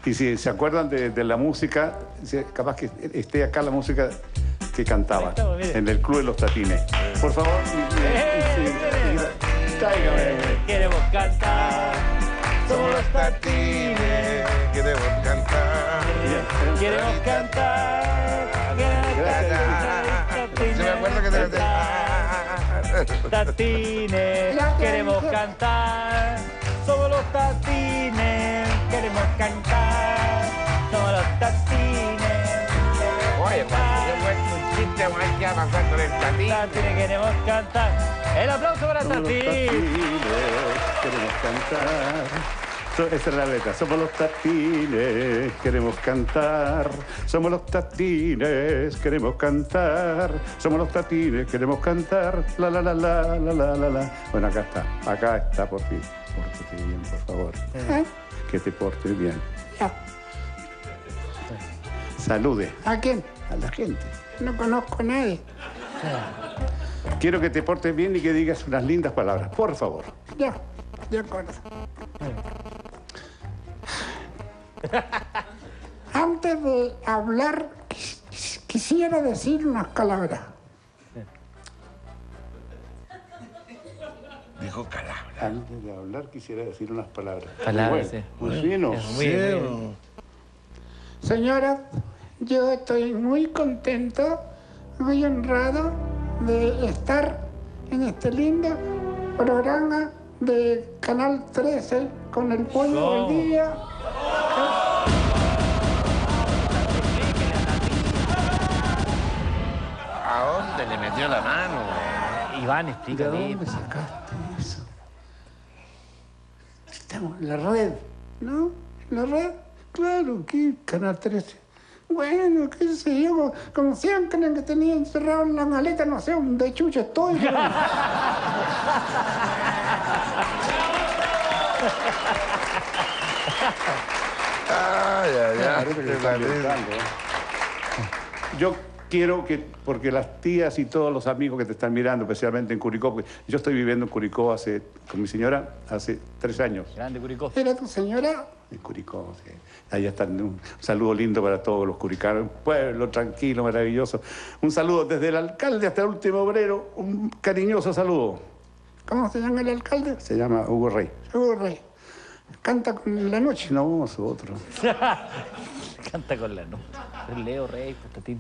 Y si se acuerdan de la música, capaz que esté acá la música que cantaba en el Club de los Tatines. Por favor, tráigame. Queremos cantar, somos los Tatines. Queremos cantar. Queremos cantar. Se me acuerda que te Tatines, queremos cantar. Somos los Tatines, queremos cantar. Somos los Tatines. Oye, cuando yo cuento un chiste, ¿qué va a pasar con el tatín? Tatines, queremos cantar. El aplauso para Somos los Tatines. queremos cantar. Esa es la letra. Somos los Tatines, queremos cantar. Somos los Tatines, queremos cantar. Somos los Tatines, queremos cantar. La, la, la, la, la, la, la, la. Bueno, acá está. Acá está por fin. Pórtate bien, por favor. Que te portes bien. Ya. Salude. ¿A quién? A la gente. No conozco a nadie. Quiero que te portes bien y que digas unas lindas palabras. Por favor. Ya, de acuerdo. Antes de hablar, quisiera decir unas palabras. Dijo calabra. Antes de hablar quisiera decir unas palabras. Palabras, Bueno, sí. muy fino. Muy bien. Señora, yo estoy muy contento, muy honrado de estar en este lindo programa de Canal 13 con el Pollo hoy día. ¿A dónde le metió la mano? Iván, ¿De explícame. dónde sacaste eso? Estamos en la red, ¿no? ¿En la red? Claro, ¿qué? Canal 13. Bueno, qué sé yo, como siempre que tenía encerrado en la maleta, no sé, de chucha estoy. Pero... Ay, ay, ay. Parece que se está inventando, ¿eh? Yo quiero que, porque las tías y todos los amigos que te están mirando, especialmente en Curicó, porque yo estoy viviendo en Curicó con mi señora hace 3 años. Grande Curicó. ¿Era tu señora? En Curicó, sí. Allá están. Un saludo lindo para todos los curicanos. Un pueblo tranquilo, maravilloso. Un saludo desde el alcalde hasta el último obrero. Un cariñoso saludo. ¿Cómo se llama el alcalde? Se llama Hugo Rey. Hugo Rey. Canta con la noche. No, es otro. Canta con la no. Leo Rey, Tatín.